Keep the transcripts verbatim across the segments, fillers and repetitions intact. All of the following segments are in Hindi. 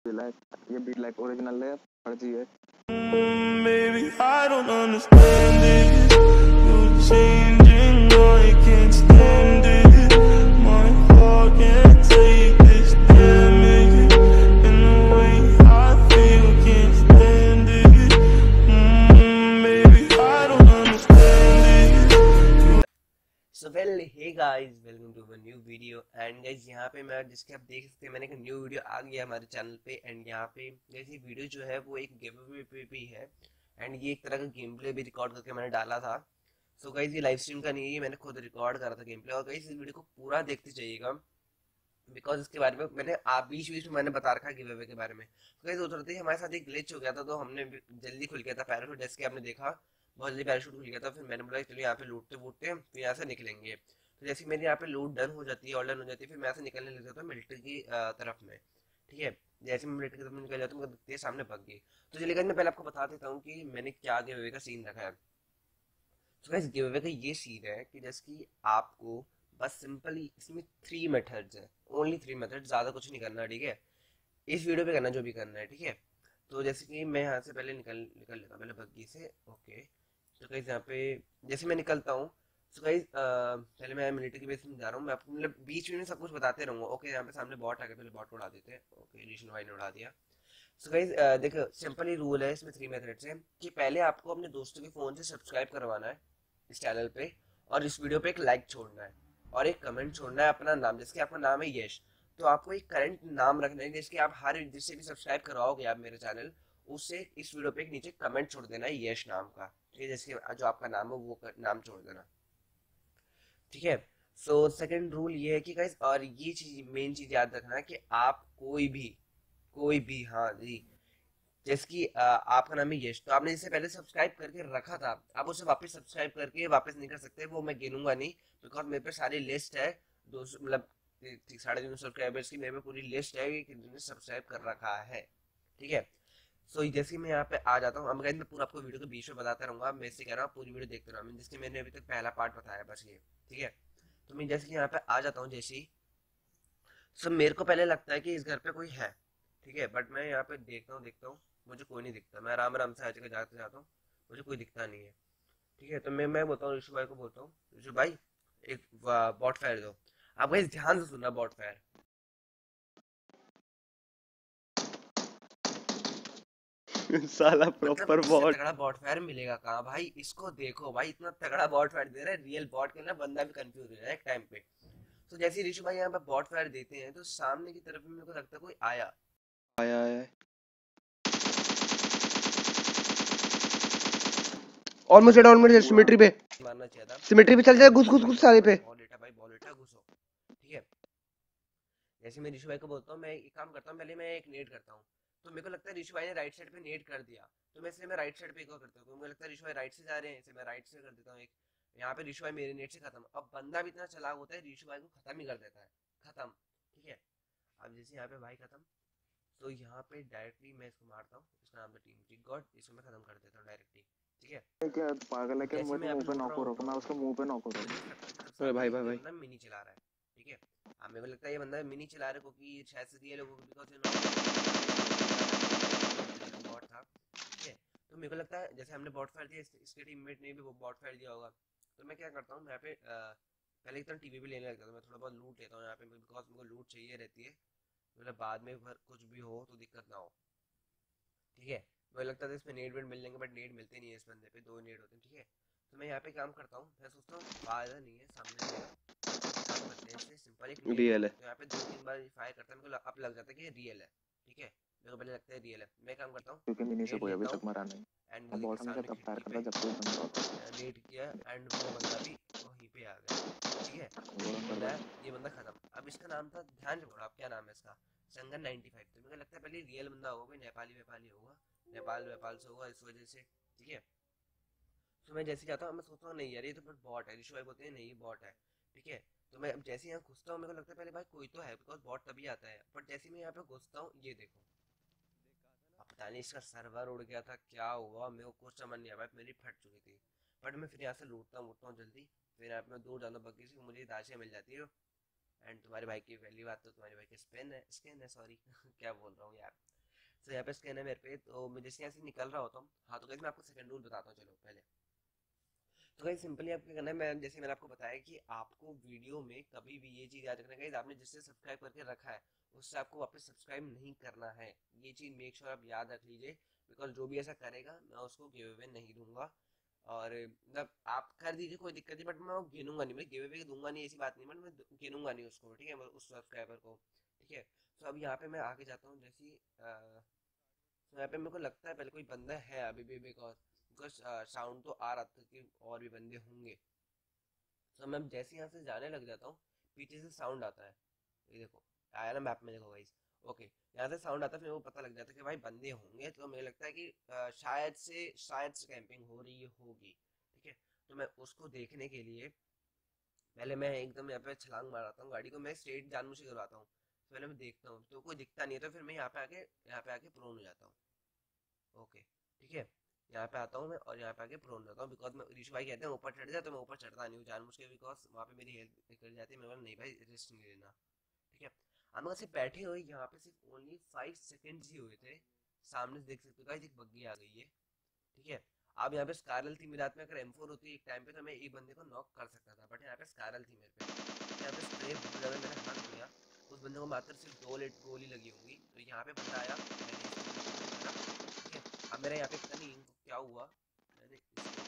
ये बीट लाइक ओरिजिनल है, फर्जी है। Maybe I don't understand it. You're changing, I can't stand it. My heart can't take this damage. And the way I feel, can't stand it. Mm, maybe I don't understand it. So well, hey guys, welcome to a new video and guys यहाँ पे मैं जिसके आप देख सकते हैं मैंने एक न्यू वीडियो आ गया हमारे चैनल पे एंड यहाँ पे जैसी वीडियो जो है वो एक गिव अवे पे भी है एंड ये एक तरह का गेम प्ले भी रिकॉर्ड करके मैंने डाला था। सो गाइज ये लाइव स्ट्रीम का नहीं है, मैंने खुद रिकॉर्ड करा था गेम प्ले। और गाइज इस वीडियो को पूरा देखते जाइएगा बिकॉज इसके बारे में मैंने आप बीच बीच में मैंने बता रखा गिव अवे के बारे में। तो गाइज उतरते ही हमारे साथ एक ग्लिच हो गया था, तो हमने जल्दी खुल गया था पैराशूट, जैसे आपने देखा बहुत जल्दी पैराशूट खुल गया था। फिर मैंने बोला चलो यहाँ पे लूटते वूटते हैं फिर यहाँ से निकलेंगे। तो जैसे मेरे यहाँ पे लूट डन हो जाती है, ऑल डन हो जाती है, फिर मैं ऐसे निकलने लग जाता हूँ मिलिट्री की तरफ में। ठीक है, जैसे मैं मिलिट्री की तरफ निकल जाता हूँ मुझे दिखती है सामने पग गई। तो चलिए मैं पहले आपको बता देता हूँ कि मैंने क्या गिव अवे का सीन रखा है। तो गाइस गिव अवे का ये सीन है कि जैसे कि आपको बस सिंपली इसमें थ्री मेथड्स है, ओनली थ्री मेथड, ज़्यादा कुछ नहीं करना। ठीक है, इस वीडियो पे करना जो भी करना है। ठीक है, तो जैसे कि मैं यहाँ से पहले निकल निकल लेता हूँ पहले बग्गी से। ओके, तो गाइस यहाँ पे जैसे मैं निकलता हूँ तो गाइस पहले मैं मिलिट्री की बेस में जा रहा हूँ, मैं आपको मतलब बीच में सब कुछ बताते रहूँगा। ओके, यहाँ पे सामने बॉट आ गया, पहले बॉट को उड़ा देते हैं। ओके, रिशु भाई ने उड़ा दिया। सो गाइस देखो सिंपल ही रूल है इसमें थ्री मेथड्स हैं कि पहले आपको अपने दोस्तों के फ़ोन से सब्सक्राइब करवाना है इस चैनल पे, और इस वीडियो पे एक लाइक छोड़ना है और एक कमेंट छोड़ना है अपना नाम, जैसे कि आपका नाम है यश, तो आपको एक करंट नाम रखना है जिसके आप हर जिससे भी सब्सक्राइब करवाओगे आप मेरे चैनल, उससे इस वीडियो पे एक नीचे कमेंट छोड़ देना है यश नाम का। ठीक है, जैसे जो आपका नाम है वो नाम छोड़ देना। ठीक है, सो सेकंड रूल ये है कि गाइस, और ये चीज मेन चीज याद रखना कि आप कोई भी कोई भी हाँ जी, जैसे कि आपका नाम है यश, तो आपने इससे पहले सब्सक्राइब करके रखा था, आप उसे वापस सब्सक्राइब करके वापस नहीं कर सकते, वो मैं गिनूंगा नहीं बिकॉज मेरे पे सारी लिस्ट है दो सौ मतलब साढ़े तीन सौ सब्सक्राइबर्स की मेरे पे पूरी लिस्ट है कि जिन्होंने सब्सक्राइब कर रखा है। ठीक है, सो so, जैसे मैं यहाँ पे आ जाता हूँ, अब मैं पूरा आपको वीडियो के बीच में बताता रहूँगा, मैं इससे कह रहा हूँ पूरी वीडियो देखते रहो, जिसके मैंने अभी तक पहला पार्ट बताया बस ये। ठीक है, तो मैं जैसे कि यहाँ पे आ जाता हूँ जैसे ही, सो मेरे को पहले लगता है कि इस घर पे कोई है। ठीक है, बट मैं यहाँ पे देखता हूँ देखता हूँ मुझे कोई नहीं दिखता, मैं आराम आराम से हर जगह जाते जाता हूँ, मुझे कोई दिखता नहीं है। ठीक है, तो मैं मैं बोलता हूँ ऋषु भाई को, बोलता हूँ ऋषु भाई एक बॉट फायर दो। आप भाई ध्यान से सुनना, बॉट फायर साला प्रॉपर बॉट। तगड़ा बॉट फायर मिलेगा कहाँ भाई, इसको देखो भाई इतना तगड़ा बॉट फायर दे रहा है, रियल बॉट के ना बंदा भी कंफ्यूज हो जाए एक टाइम पे। तो जैसे ऋषु भाई यहाँ पे बॉट फायर देते हैं तो सामने की तरफ में मेरे को लगता है कोई आया आया है ऑलमोस्ट ऑलमोस्ट सिमेट्री पे, मारना चाहिए था, सिमेट्री पे चल जाए, घुस घुस घुस साले पे। बॉल लेटा भाई, बॉल लेटा, घुसो। ठीक है, जैसे मैं ऋषु भाई को बोलता हूँ मैं एक काम करता हूँ, पहले मैं एक नेट करता हूँ, तो मेरे को लगता है ऋषु भाई ने राइट साइड पे नेट कर दिया, तो मैं इसलिए मैं राइट साइड पे एक और करता हूँ, मुझे लगता है ऋषु भाई राइट से जा रहे हैं, इसलिए मैं राइट से कर देता हूँ एक। यहाँ पे ऋषु भाई मेरे नेट से खत्म, अब बंदा भी इतना चालाक होता है ऋषु भाई को खत्म ही कर देता है, खत्म। ठीक है, अब जैसे यहाँ पे भाई खत्म, तो यहाँ पे डायरेक्टली मैं इसको मारता हूँ, इसका नाम है टीम टिक गॉड, इसको मैं खत्म कर देता हूँ डायरेक्टली। ठीक है, क्या पागल है क्या, मुझे मुंह पे नॉक हो रहा हूं, मैं उसको मुंह पे नॉक हो रहा हूं। अरे भाई भाई भाई, मिनी चला रहा है। ठीक है, अब मेरे को लगता है ये बंदा मिनी चला रहा है क्योंकि शायद से रियल लोगों को बिकॉज़ बॉट था। ठीक है, तो मेरे को लगता है जैसे हमने बॉट फायर दिया, इसके टीममेट ने भी वो बॉट फायर दिया होगा, तो मैं क्या करता हूँ यहाँ पे पहले एक तरह टीवी भी लेने लगता हूँ, मैं थोड़ा बहुत लूट लेता हूँ यहाँ पे बिकॉज मेरे को लूट चाहिए रहती है, मतलब बाद में कुछ भी हो तो दिक्कत ना हो। ठीक है, मुझे लगता था इसमें नेट वेट मिल जाएंगे बट नेट मिलते नहीं है इस बंदे पे, दो नेट होते हैं। ठीक है, तो मैं यहाँ पे काम करता हूँ, मैं सोचता हूँ फायदा नहीं है सामने रहेगा, काम करते हैं इससे सिंपल एक रियल है, तो यहाँ पे दो तीन बार फायर करता है, मेरे को अब लग जाता है कि ये रियल है। ठीक है, मेरे को पहले लगता है रियल है, मैं काम करता हूँ क्योंकि मिनी से कोई अभी तक मरा नहीं, एंड अब बॉट हमेशा तब फायर करता जब कोई बंदा होता है। नेट किया एंड वो बंदा भी वहीं पे आ गया। ठीक है, बंदा ये बंदा खत्म। अब इसका नाम था, ध्यान से बोलो आप क्या नाम है इसका, संगन नाइंटी फाइव, तो मेरे को लगता है पहले रियल बंदा होगा, कोई नेपाली वेपाली होगा, नेपाल वेपाल से होगा इस वजह से। ठीक है, तो मैं जैसे जाता हूँ मैं सोचता हूँ नहीं यार ये तो फिर बॉट है, ऋषु भाई बोलते हैं नहीं ये बॉट है। ठीक है, तो मैं जैसे यहाँ घुसता हूँ मेरे को लगता है पहले भाई कोई तो है बिकॉज बॉट तभी आता है, बट जैसे मैं यहाँ पे घुसता हूँ ये देखो, अब पता नहीं इसका सर्वर उड़ गया था क्या हुआ, मेरे को कुछ समझ नहीं आया, मेरी फट चुकी थी। बट मैं फिर यहाँ से लूटता हूँ उठता हूँ जल्दी, फिर यहाँ पे मैं दूर जाता हूँ बग्गी से, मुझे दाशियाँ मिल जाती है। एंड तुम्हारे भाई की पहली बात तो तुम्हारे भाई की स्पिन है, स्किन है सॉरी क्या बोल रहा हूँ यार, तो यहाँ पे स्कैन है मेरे पे, तो मैं जैसे यहाँ से निकल रहा होता हूँ। हाँ तो गाइस मैं आपको सेकंड रूल बताता हूँ, चलो पहले। तो गाइस सिंपली आपको करना है, मैं जैसे मैंने आपको बताया कि आपको वीडियो में कभी भी ये चीज़ याद रखना है गाइस, आपने जिससे सब्सक्राइब करके रखा है उससे आपको वापस सब्सक्राइब नहीं करना है। ये चीज़ मेक श्योर आप याद रख लीजिए, बिकॉज जो भी ऐसा करेगा मैं उसको गिव अवे नहीं दूंगा। और मतलब आप कर दीजिए कोई दिक्कत नहीं, बट मैं वो गिनूंगा नहीं, मैं गिव अवे दूंगा नहीं ऐसी बात नहीं, बट मैं गिनूंगा नहीं उसको, ठीक है, उस सब्सक्राइबर को, ठीक है। तो अब यहाँ पे मैं आगे जाता हूँ, जैसे तो यहाँ पे मेरे को लगता है पहले कोई बंदा है अभी भी, बिकॉज बिकॉज साउंड तो आ रहा था कि और भी बंदे होंगे। तो मैं जैसे यहाँ से जाने लग जाता हूँ, पीछे से साउंड आता है, ये देखो आया ना मैप में, देखो गाइस। ओके, यहाँ से साउंड आता है, फिर वो पता लग जाता है कि भाई बंदे होंगे, तो मुझे लगता है कि अ, शायद से शायद से कैंपिंग हो रही होगी, ठीक है। तो मैं उसको देखने के लिए पहले मैं एकदम यहाँ पे छलांग मारता हूँ, गाड़ी को मैं स्ट्रेट जानबूझ के करवाता हूँ। तो पहले मैं देखता हूँ, तो कोई दिखता नहीं है, तो फिर मैं यहाँ पे आके यहाँ पे आके प्रोन हो जाता हूँ। ओके, ठीक है, यहाँ पे आता हूँ मैं और यहाँ पे आके प्रोन रहता हूँ, बिकॉज मैं ऋषु भाई कहते हैं ऊपर चढ़ जाए, तो मैं ऊपर चढ़ता नहीं हूँ जानबूझ के, बिकॉज वहाँ पे मेरी हेल्थ निकल जाती है। मैं बोला नहीं भाई रिस्क नहीं लेना, ठीक है। हम लोग से बैठे हुए यहाँ पे सिर्फ ओनली फाइव सेकेंड्स ही हुए थे, सामने से देख सकते हो गाइस एक बग्गी आ गई है, ठीक है। अब यहाँ पे स्कारल थी मेरे हाथ में, अगर एम फोर होती एक टाइम पे तो मैं एक बंदे को नॉक कर सकता था, बट यहाँ पे स्कारल थी मेरे पे, तो यहाँ पे स्प्रे बहुत ज़्यादा मैंने हाथ दिया, उस बंदे को मात्र सिर्फ दो लेट गोली लगी होंगी। तो यहाँ पे बंदा आया, मैंने इसको करा, ठीक है। अब मेरा यहाँ पे पता नहीं इनको क्या हुआ, मैंने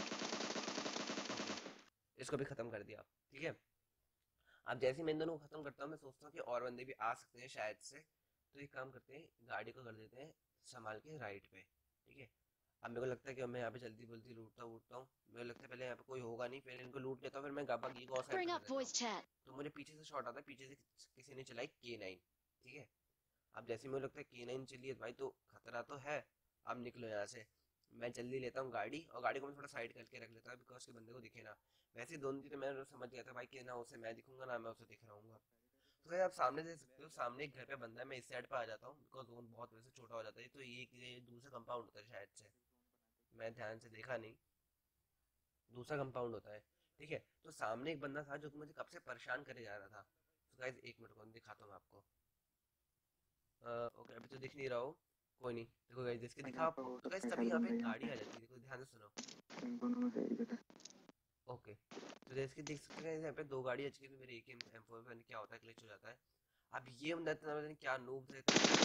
इसको ओके इसको भी ख़त्म कर दिया, ठीक है। अब जैसे मैं इन दोनों को ख़त्म करता हूँ, मैं सोचता हूँ कि और बंदे भी आ सकते हैं शायद से, तो एक काम करते हैं, गाड़ी को कर देते हैं संभाल के राइट पे, ठीक है। अब मेरे को लगता है कि मैं यहाँ पे जल्दी जल्दी लूटता लूटता हूँ, मेरे को लगता है पहले यहाँ पे कोई होगा नहीं, पहले इनको लूट लेता हूँ, फिर मैं गाबा की को और साइड कर देता हूँ। तो मुझे पीछे से शॉट आता है, पीछे से किसी ने चलाई के नाइन, ठीक है। अब जैसे मुझे लगता है के नाइन चलिए भाई, तो खतरा तो है, अब निकलो यहाँ से। मैं जल्दी लेता हूँ गाड़ी, और गाड़ी को मैं थोड़ा साइड करके रख लेता हूँ, बिकॉज के बंदे को दिखे ना। वैसे दोनों चीज़ें मैं समझ गया था भाई कि ना उसे मैं दिखूंगा ना मैं उसे दिख रहा हूँ। तो भाई आप सामने देख सकते हो, सामने एक घर पे बंदा है, मैं इस साइड पे आ जाता हूँ, बिकॉज जोन बहुत वैसे छोटा हो जाता है, तो ये ये दूसरा कंपाउंड होता है शायद से, मैं ध्यान से देखा नहीं, दूसरा कंपाउंड होता है, ठीक है। तो सामने एक बंदा था जो कि मुझे कब से परेशान करे जा रहा था। तो गाइस एक मिनट को दिखाता हूँ मैं आपको। ओके अभी तो दिख नहीं रहा हो, कोई नहीं, देखो गाइस जिसके दिखा आपको, तो गाइस तभी यहाँ पे एक गाड़ी आ जाती है, देखो ध्यान से सुनो। ओके, तो जैसे कि देख सकते हैं यहाँ पे दो गाड़ी आ चुकी है, मेरे एक एम फोर में क्या होता है ग्लिच हो जाता है। अब ये बंदा इतना पता नहीं क्या नूब है,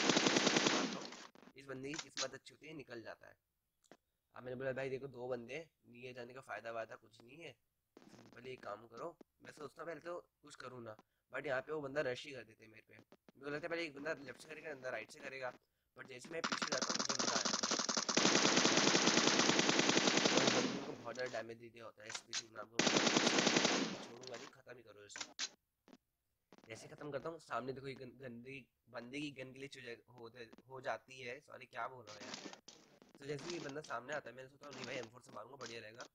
इस बंदे की किस्मत अच्छी होती है, निकल जाता है। अब मैंने बोला भाई देखो दो बंदे, लिए जाने का फायदा वायदा कुछ नहीं है, सिंपली एक काम करो, मैं सोचता पहले तो कुछ करूँ ना, बट यहाँ पे वो बंदा रश ही कर देते मेरे पे। मेरे को लगता है पहले एक बंदा लेफ्ट से करेगा, अंदर राइट से करेगा, बट जैसे मैं पीछे जाता हूँ ये बंदा आ जाता है, को बहुत ज़्यादा डैमेज दे दिया होता है, इसलिए मैं आपको छोड़ूंगा नहीं, खत्म ही करो इसे। जैसे खत्म करता हूँ, सामने देखो ये गंदी बंदे की गन ग्लिच हो, हो जाती है, सॉरी क्या बोल रहा हूँ यार। तो जैसे ये बंदा सामने आता है, मैंने सोचा नहीं भाई एम फोर से मारूंगा बढ़िया रहेगा।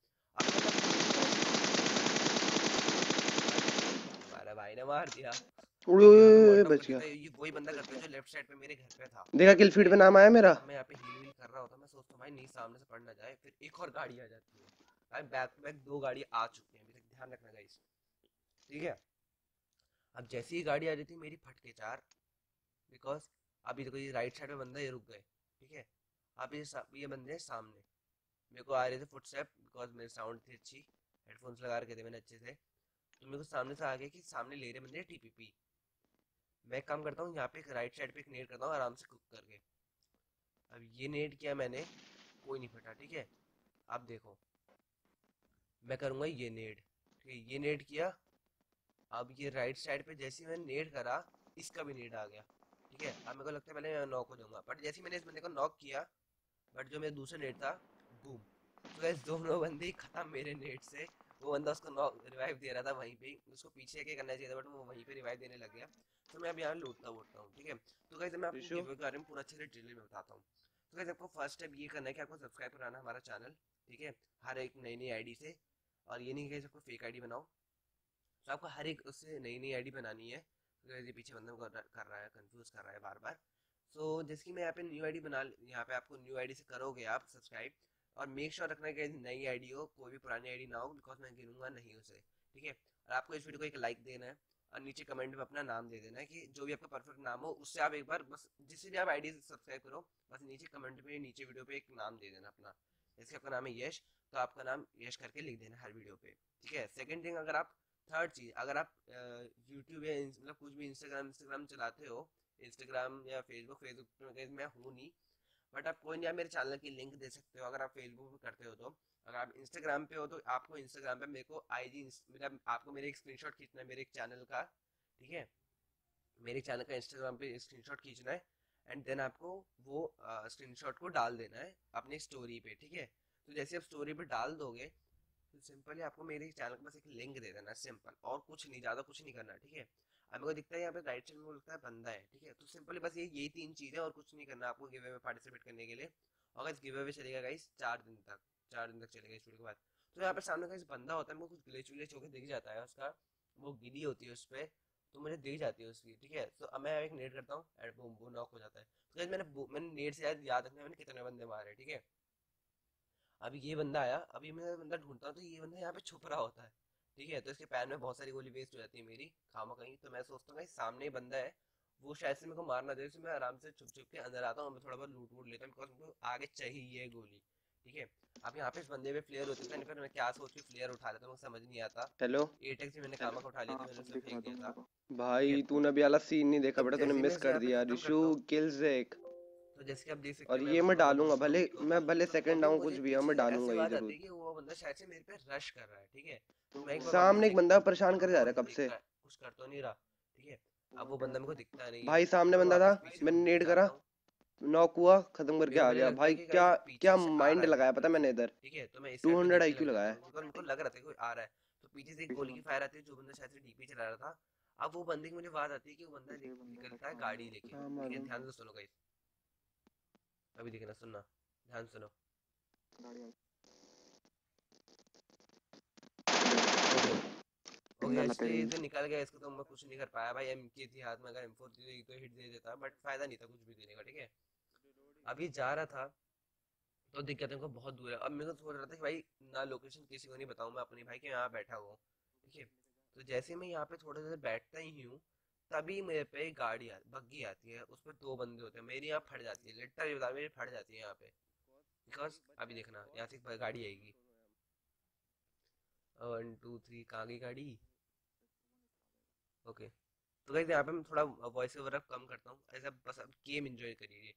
हमारा भाई ने मार दिया, बच गया। ये वही बंदा करता है जो लेफ्ट साइड पे मेरे घर पे था, देखा किल फीड पे नाम आया मेरा। मैं यहाँ पे हील वील कर रहा होता, मैं सोचता हूँ भाई नहीं सामने से पड़ ना जाए, फिर एक और गाड़ी आ जाती है भाई, बैक टू बैक दो गाड़ी आ चुकी हैं अभी तक, ध्यान रखना गाइस, ठीक है। अब जैसे ही गाड़ी आ जाती है मेरी फटके चार, बिकॉज अभी देखो ये राइट साइड में बंदा, ये रुक गए, ठीक है। अब ये ये बंदे सामने मेरे को आ रहे थे फुटस्टेप, बिकॉज मेरी साउंड थी अच्छी, हेडफोन्स लगा रखे थे मैंने अच्छे से, तो मेरे को सामने से आ गया कि सामने ले रहे बंदे टीपीपी। मैं एक काम करता हूँ यहाँ पे एक राइट साइड पे एक नेट करता हूँ आराम से कुक करके। अब ये नेट किया मैंने, कोई नहीं फटा, ठीक है। अब देखो मैं करूँगा ये नेट, ठीक है, ये नेट किया। अब ये राइट साइड पे जैसे मैंने नेट करा, इसका भी नेट आ गया, ठीक है। अब मेरे को लगता है पहले मैं नॉक हो जाऊंगा, बट जैसे मैंने इस बंदे को नॉक किया, बट जो मेरा दूसरा नेट था बूम, तो गाइस दोनों बंदे ही खत्म मेरे नेट से। वो बंदा उसको नॉक रिवाइव दे रहा था वहीं पे, उसको पीछे क्या करना चाहिए था, बट वो वहीं पे रिवाइव देने लग गया। तो मैं अब यहाँ लूटता वूटता हूँ, ठीक है। तो गाइस मैं आपको गिव अवे के बारे में पूरा अच्छे से डिटेल में बताता हूँ। तो गाइस आपको फर्स्ट स्टेप ये करना है कि आपको सब्सक्राइब कराना हमारा चैनल, ठीक है, हर एक नई नई आईडी से। और ये नहीं कि आपको फेक आईडी बनाओ, तो आपको हर एक उससे नई नई आईडी बनानी है। तो ये पीछे बंदा कर रहा है, कंफ्यूज कर रहा है बार बार। सो so, जैसे कि मैं यहाँ पे न्यू आईडी बना, यहाँ पे आपको न्यू आईडी से करोगे आप सब्सक्राइब, और मेक श्योर रखना कि नई आईडी हो, कोई भी पुरानी आईडी ना हो, बिकॉज मैं गिनूंगा नहीं उसे, ठीक है। और आपको इस वीडियो को एक लाइक देना है, और नीचे कमेंट में अपना नाम दे देना है कि जो भी आपका परफेक्ट नाम हो, उससे आप एक बार बस जिससे भी आप आईडी सब्सक्राइब करो, बस नीचे कमेंट में नीचे वीडियो पे एक नाम दे देना अपना। जैसे आपका नाम है यश, तो आपका नाम यश करके लिख देना हर वीडियो पे, ठीक है। सेकंड थिंग, अगर आप थर्ड चीज़, अगर आप यूट्यूब या मतलब कुछ भी इंस्टाग्राम इंस्टाग्राम चलाते हो, इंस्टाग्राम या फेसबुक फेसबुक पे मैं हूँ नहीं, बट आप कोई नहीं, आप मेरे चैनल की लिंक दे सकते हो। अगर आप फेसबुक पे करते हो तो, अगर आप इंस्टाग्राम पे हो तो आपको इंस्टाग्राम पे मेरे को आईडी मेरा आपको मेरे एक स्क्रीनशॉट खींचना है मेरे एक चैनल का, ठीक है। मेरे चैनल का इंस्टाग्राम पे स्क्रीनशॉट खींचना है एंड देन आपको वो स्क्रीनशॉट को डाल देना है अपनी स्टोरी पे, ठीक है। तो जैसे आप स्टोरी पे डाल दोगे तो सिंपली आपको मेरे चैनल के पास एक लिंक दे देना, सिंपल, और कुछ नहीं, ज़्यादा कुछ नहीं करना, ठीक है। अब मेरे को दिखता है यहाँ पे राइट साइड में लगता है बंदा है, ठीक है। तो सिंपली बस ये यही तीन चीज़ें, और कुछ नहीं करना आपको गिव अवे में पार्टिसिपेट करने के लिए। और इस गिव अवे चलेगा गाइस चार दिन तक, चार दिन तक चलेगा इस वीडियो के बाद। तो यहाँ पे सामने का बंदा होता है, मेरे को कुछ ग्लिच विलेच होकर दिख जाता है उसका, वो गिरी होती है उस पर, तो मुझे दिख जाती है उसकी, ठीक है। तो अब मैं एक नेट करता हूँ एंड बूम वो नॉक हो जाता है। तो गाइस मैंने मैंने नेट से याद याद रखना है मैंने कितने बंदे मारे, ठीक है। अभी ये बंदा आया, अभी मैं बंदा ढूंढता हूँ तो ये बंदा यहाँ पे छुप रहा होता है, ठीक है। तो इसके पैन में बहुत सारी गोली वेस्ट हो जाती है मेरी खामा कहीं। तो मैं सोचता हूँ सामने ही बंदा है, वो शायद से मेरे को मारना दे, तो मैं आराम से छुप छुप के अंदर आता हूँ, मैं थोड़ा बहुत लूट वूट लेता हूँ बिकॉज मुझे आगे चाहिए गोली, ठीक है। अब यहाँ पे इस बंदे पे फ्लेयर होती है, फिर मैं क्या सोच के फ्लेयर उठा लेता हूँ, मुझे समझ नहीं आता। हेलो एटेक से मैंने खामा का उठा लिया था, मैंने उसे फेंक दिया था, ठीक भाई, है। तूने अभी वाला सीन नहीं देखा अब बेटा, तूने जैसे मैं मिस इसे कर यहाँ पे दिया। खत्म रिशु करता हूँ, किल्स एक, तो जैसे कि आप देख सकते और हैं मैं ये अभी मैं थोड़ा बहुत डालूंगा, घुसता हूँ भले तो मैं भले तो सेकंड अभी डाउन मुझे कुछ भी है, पीछे मैं से डालूंगा ऐसी ये बात आती जरूर। है कि वो बंदा शायद से मेरे पे रश कर रहा है, ठीक है। तो मैं एक बार वापस सामने एक बंदा देखता हूँ परेशान बट करे वो जा रहा है मेरे को कब देख से। कर कुछ कर तो नहीं रहा, ठीक है। अब वो बंदा मेरे को दिखता नहीं है, भाई तो सामने मैं बंदा था, वापस पीछे मैंने घूम के नेट करा, जाता हूँ। नॉक हुआ, खत्म करके मेरे को आ मुझे गया। लगता है भाई कि क्या गाइस क्या पीछे से आ रहा माइंड है मेरी लगाया पता तरफ मैंने से, इधर। ठीक है। तो मैं इस टू साइड पे हंड्रेड देखने आईक्यू लग जाता लगाया। हूँ बिकॉज मेरे को लग रहा था कोई आ रहा है। तो पीछे से एक गोली की फायर आती है, जो बंदा शायद से डीपी चला रहा था। अब वो बंदे की मुझे बात आती है कि वो बंदा निकलता है गाड़ी लेके, हाँ ठीक है। मालूम। ध्यान से सुनो गाइस, अभी देखना, सुनना, ध्यान सुनो। ओके ओके, इसलिए इसे निकल गया, इसको तो मैं कुछ नहीं कर पाया भाई। एम के थी हाथ में, अगर एम फोर थी तो हिट दे देता, बट फायदा नहीं था कुछ भी देने का, ठीक है। अभी जा रहा था तो दिक्कत है, बहुत दूर है। अब मैं तो सोच रहा था कि भाई ना लोकेशन किसी को नहीं बताऊं मैं अपनी भाई के यहाँ बैठा हुआ हूँ, ठीक है। तो जैसे मैं यहाँ पे थोड़ी देर बैठता ही हूँ, तभी मेरे पे एक गाड़ी आ, बग्गी आती है, उस पर दो बंदे होते हैं, मेरी यहाँ फट जाती है, लिटरली बता मेरी फट जाती है यहाँ पे, बिकॉज अभी देखना यहाँ से एक गाड़ी आएगी, वन टू थ्री, कहाँ गई गाड़ी। ओके, तो गाइस यहाँ पे मैं थोड़ा वॉइस ओवर अब कम करता हूँ, ऐसा बस अब गेम एंजॉय करिए।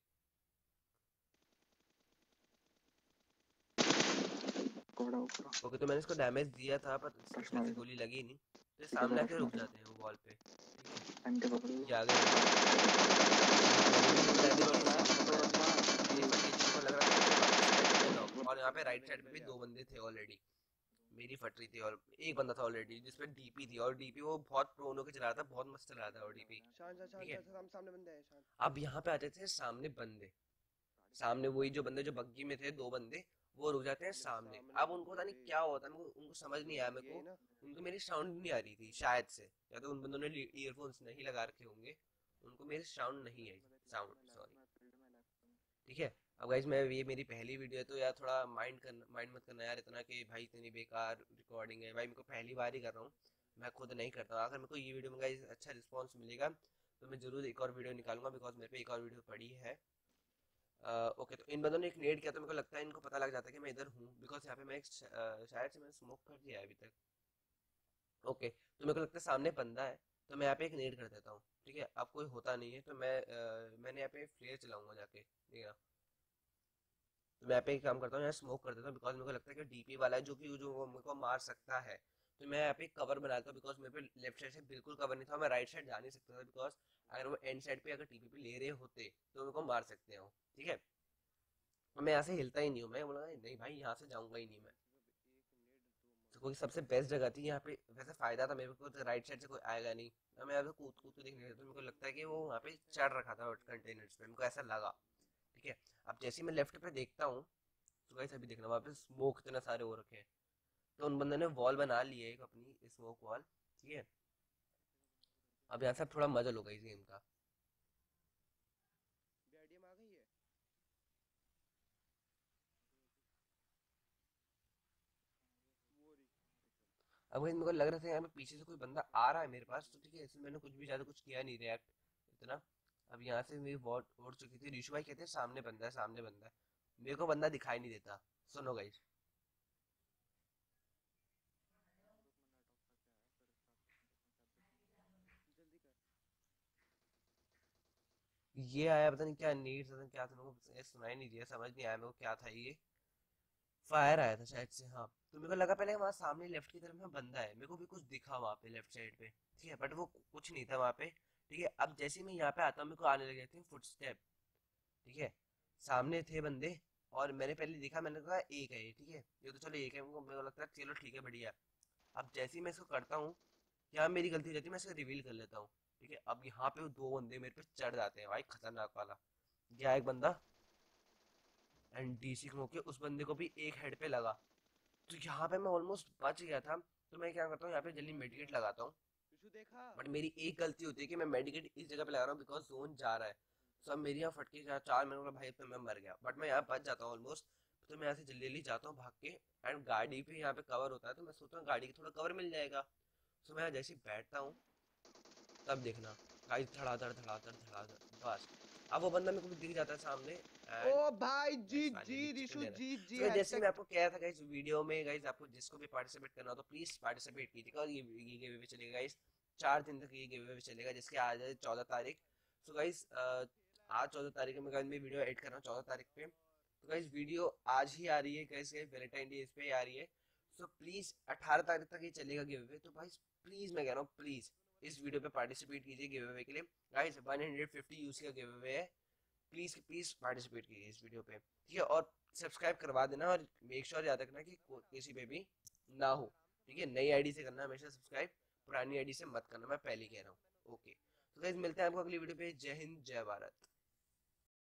ओके, तो मैंने इसको डैमेज दिया था पर इसको शायद से गोली लगी नहीं, तो ये सामने आके रुक जाते हैं वो वॉल पे, ठीक है। ये आ गए बंदे, मैंने भी इनको डैमेज दी, इसकी भी इनको डैमेज दी, मेरी फट गई थी, मेरे को लग रहा था कि वापस से मैं नॉक। और यहाँ पे राइट साइड पे भी दो बंदे थे ऑलरेडी, मेरी फट रही थी, और एक बंदा था ऑलरेडी जिसपे डीपी थी, और डीपी वो बहुत प्रोन होकर चला रहा था, बहुत मस्त चला रहा था और डीपी, शान शान ठीक शान है। शान, सामने बंदे हैं शान। अब यहाँ पे आते थे सामने बंदे, सामने वही जो बंदे जो बग्गी में थे, दो बंदे, वो रुक जाते हैं सामने। अब उनको पता नहीं क्या होता है, उनको उनको समझ नहीं आया मेरे को, उनको मेरी साउंड नहीं आ रही थी शायद से, या तो उन बंदों ने ईयरफोन्स नहीं लगा रखे होंगे, उनको मेरी साउंड नहीं आई, साउंड सॉरी, ठीक है। अब गाइस मैं ये मेरी पहली वीडियो है, तो यार थोड़ा माइंड करना, माइंड मत करना यार इतना कि भाई इतनी बेकार रिकॉर्डिंग है। भाई मेरे को पहली बार ही कर रहा हूँ, मैं खुद नहीं करता हूँ। अगर मेरे को ये वीडियो में गाइस अच्छा रिस्पांस मिलेगा तो मैं जरूर एक और वीडियो निकालूंगा, बिकॉज मेरे पे एक और वीडियो पड़ी है। ओके, तो इन बंदों ने एक नेट किया, तो मेरे को लगता है इनको पता लग जाता है कि मैं इधर हूँ, बिकॉज यहाँ पे मैं एक uh, शायद से मैंने स्मोक कर दिया है अभी तक। ओके, तो मेरे को लगता है सामने बंदा है, तो मैं यहाँ पे एक नेट कर देता हूँ, ठीक है। अब कोई होता नहीं है तो मैं uh, मैंने यहाँ पे फ्लेयर चलाऊंगा जाके, ठीक है। तो मैं यहाँ पे एक काम करता हूँ, यहाँ स्मोक कर देता हूँ, बिकॉज मेरे को लगता है कि डीपी वाला है जो कि जो वो मेरे को मार सकता है। तो मैं यहाँ पे एक कवर बना लेता हूँ, बिकॉज मेरे पे लेफ्ट साइड से बिल्कुल कवर नहीं था, मैं राइट साइड जा नहीं सकता था, बिकॉज अगर वो एंड साइड पे अगर टीपी पे ले रहे होते तो मेरे को मार सकते हो, ठीक है। तो मैं यहाँ से हिलता ही नहीं हूँ, मैं बोला नहीं भाई यहाँ से जाऊँगा ही नहीं मैं। तो कोई सबसे बेस्ट जगह थी यहाँ पे, वैसे फायदा था मेरे को, तो राइट साइड से कोई आएगा नहीं, अब मैं यहाँ पे कूद कूद के देखने लगा, तो मेरे को लगता है कि वो वहाँ पे चढ़ रखा था कंटेनर्स पे, मेरे को ऐसा लगा, ठीक है। अब जैसे ही मैं लेफ्ट पे देखता हूँ तो गाइस अभी देखना वहाँ पे स्मोक इतने सारे हो रखे हैं, तो उन बंदों ने वॉल बना ली है एक अपनी स्मोक वॉल, ठीक है। अब यहाँ से थोड़ा मजा लो इस गेम का। अब guys, मेरे को लग रहा था यहाँ पे पीछे से कोई बंदा आ रहा है मेरे पास, तो ठीक है, इसलिए मैंने कुछ भी ज्यादा कुछ किया नहीं रिएक्ट इतना। अब यहाँ से मेरी वॉट उड़ चुकी थी। ऋषु भाई कहते हैं सामने बंदा है, सामने बंदा है। मेरे को बंदा दिखाई नहीं देता। सुनो गाइस, ये आया, पता नहीं क्या नीड, पता नहीं क्या था, मेरे को सुनाई नहीं दिया, समझ नहीं आया मेरे को क्या था ये। फायर आया था शायद से, हाँ। तो मेरे को लगा पहले वहाँ सामने लेफ्ट की तरफ में बंदा है, मेरे को भी कुछ दिखा वहाँ पे लेफ्ट साइड पे, ठीक है, बट वो कुछ नहीं था वहाँ पे। ठीक है, अब जैसे ही मैं यहाँ पे आता हूँ, मेरे को आने लगे थे फुटस्टेप। ठीक है, सामने थे बंदे, और मैंने पहले देखा, मैंने कहा एक है ये, ठीक है, ये तो चलो एक है, मेरे को मेरे को लगता है चलो ठीक है बढ़िया। अब जैसे ही मैं इसको करता हूँ, यहाँ मेरी गलती हो जाती है, मैं इसको रिवील कर लेता हूँ। ठीक है, अब यहाँ पे वो दो बंदे मेरे पे चढ़ जाते हैं भाई, खतरनाक वाला। गया एक बंदा, एंड डीसी को के उस बंदे को भी एक हेड पे लगा। तो यहाँ पे मैं ऑलमोस्ट बच गया था। तो मैं क्या करता हूँ, यहाँ पे जल्दी मेडिकेट लगाता हूँ। बट मेरी एक गलती होती है कि मैं मेडिकेट इस जगह पे लगा रहा हूँ बिकॉज जोन जा रहा है। सब मेरी यहाँ फटके जा चार, मैंने बोला भाई पे मैं मर गया, बट मैं यहाँ बच जाता हूँ ऑलमोस्ट। तो मैं यहाँ से जल्दी जल्दी जाता हूँ भाग के, एंड गाड़ी पे यहाँ पे कवर होता है, तो मैं सोचता हूँ गाड़ी के थोड़ा कवर मिल जाएगा। तो मैं जैसे ही बैठता हूँ, तब देखना गाइस, धड़ाधड़ धड़ाधड़ धड़ाधड़, बस अब वो बंदा मेरे को दिख जाता है सामने। एंड ओ भाई गाइस जीत जी फाइनली चिकन रिशु ले रहा है। जीत जी तो जैसे मैं हैशटैग। आपको कह रहा था गाइस वीडियो में, गाइस आपको जिसको भी पार्टिसिपेट करना हो तो प्लीज पार्टिसिपेट कीजिएगा, और ये ये गिव अवे चलेगा गाइस, चार दिन तक ये गिव अवे चलेगा, जिसके आज है चौदह तारीख। सो गाइस आज चौदह तारीख में गाइस मैं वीडियो एडिट कर रहा हूँ चौदह तारीख पे। तो गाइस वीडियो आज ही आ रही है गाइस, वैलेंटाइन डे इस पे ही आ रही है। सो प्लीज अठारह तारीख तक ये चलेगा गिव अवे, तो भाई प्लीज मैं कह रहा हूँ प्लीज इस वीडियो पे पार्टिसिपेट कीजिए गिव अवे के लिए। Guys one hundred fifty use का गिव अवे है, प्लीज प्लीज पार्टिसिपेट कीजिए इस वीडियो पे, ठीक है, और सब्सक्राइब करवा देना, और मेक श्योर याद रखना कि किसी पे भी ना हो। ठीक है, नई आईडी से करना हमेशा सब्सक्राइब, पुरानी आईडी से मत करना, मैं पहले कह रहा हूँ। ओके, तो गाइस मिलते हैं आपको अगली वीडियो पे। जय हिंद, जय भारत।